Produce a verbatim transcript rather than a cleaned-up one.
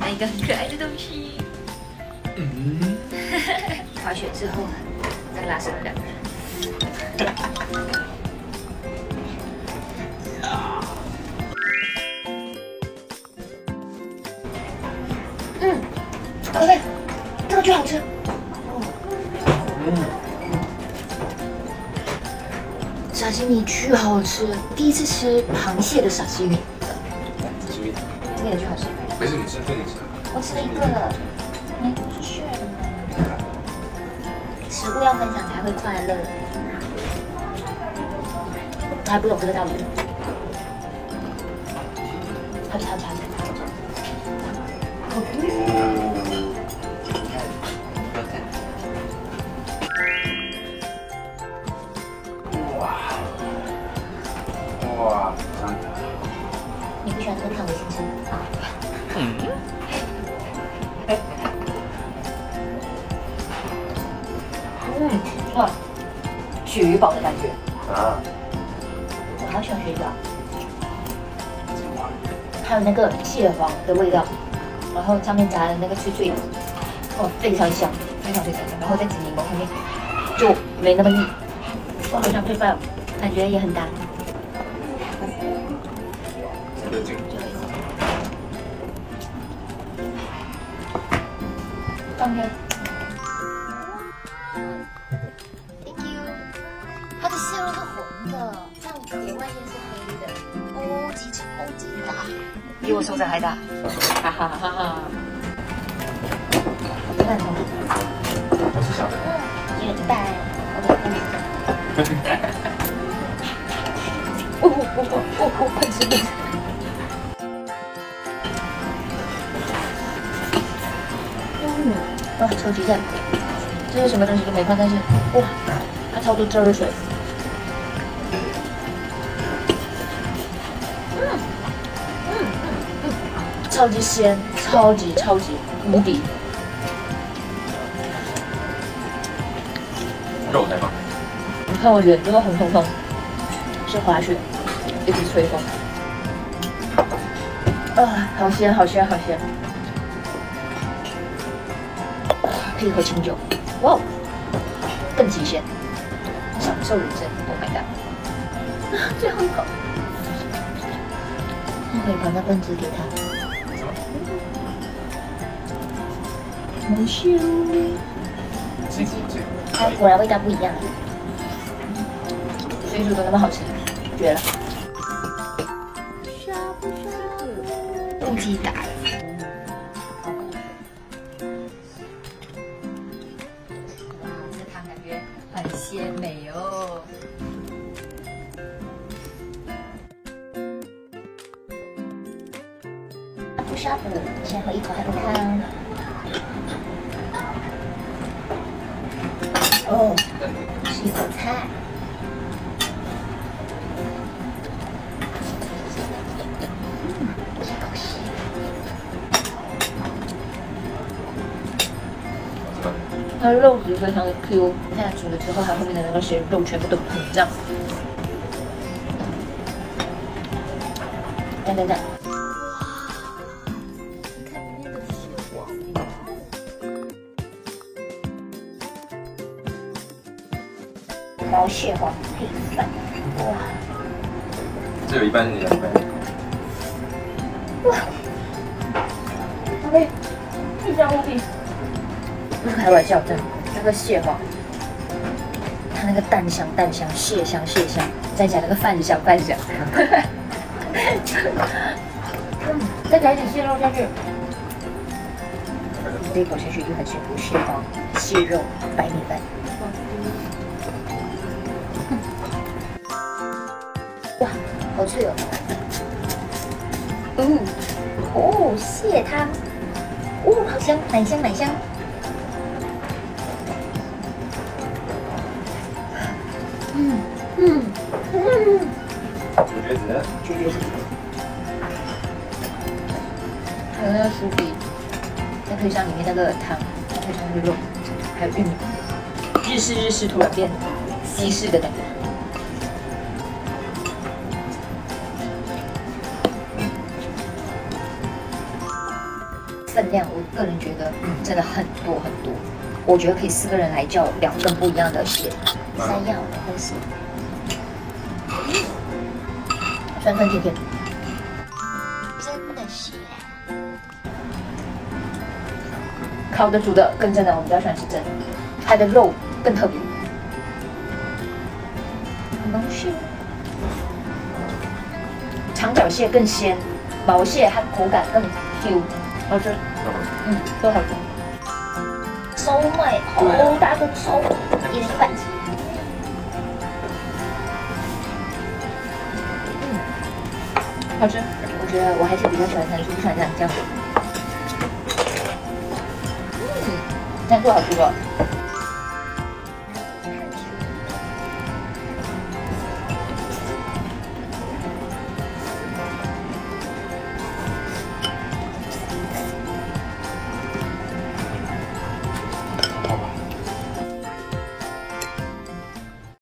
一个很可爱的东西。嗯，滑雪之后呢，再拉伸两个人。嗯 ，OK， 这个巨好吃。嗯，沙西米巨好吃，第一次吃螃蟹的沙西米。 沙西米， 这个也巨好吃。 没事，你吃，分你吃。 我吃了一个了，哎，是炫的吗？食物要分享才会快乐。还不懂这个道理。好吃好吃好吃。 哇哇！ 你不喜欢这个烫的星星？嗯。嗯，哇，鳕鱼堡的感觉啊！我好喜欢鳕鱼堡，还有那个蟹黄的味道，然后上面夹的那个脆脆的，哦，非常香，非常非常香。然后再挤柠檬后面就没那么腻，我好想配饭，感觉也很搭。放开。它的蟹肉是红的，像铁外面是黑的，超级超级大，比我手掌还大，哈哈哈哈！看同学， 我是小的， 一人一半，我给你看。哦哦哦哦哦，快吃快吃！嗯，哇，超级赞！这是什么东西都没放，但是哇，它超多汁儿水。超级鲜，超级超级无敌。 肉在吗？ 你看我脸这个红彤彤，是滑雪，一直吹风。啊，好鲜，好鲜，好鲜！配一口清酒，哇，更极限，享受人生 ！Oh my god！ 啊，最后一口，我可以把那份汁给他。好香！ 自己自己。 它果然味道不一样，水煮都那么好吃，绝了！腹肌打了，哇，这汤感觉很鲜美哦。不沙补，先喝一口海龟汤。哦，是一口菜。嗯，一口吸。它的肉质非常的 Q， 你看煮了之后，它后面的那些肉全部都膨胀。等等等。毛蟹黄配饭，哇！ 这有一半是你的，一半。 哇！OK，一张无比。不是开玩笑，真的，那个蟹黄，它那个蛋香蛋香，蟹香蟹香，再加那个饭香饭香。嗯，再加一点蟹肉下去。这一口下去就很幸福，蟹黄、蟹肉、白米饭。哇，好脆哦！嗯，哦，蟹汤，哦，好香，奶香奶香。嗯嗯嗯。 我觉得就就是。 还有那个酥皮，再配上里面那个汤，再配上那个肉，还有玉米，日式日式突然变西式的感觉。粉分量，我个人觉得真的很多很多。我觉得可以四个人来叫两份不一样的蟹，三样然后是酸酸甜甜，真的蟹。烤的、煮的跟蒸的，我比较喜欢吃蒸，它的肉更特别，毛蟹。长脚蟹更鲜，毛蟹它口感更 Q， 好吃，嗯，都好吃。烧麦好大个烧，一人一半。嗯，好吃。我觉得我还是比较喜欢餐猪，不喜欢这样这样。嗯，餐猪好吃不？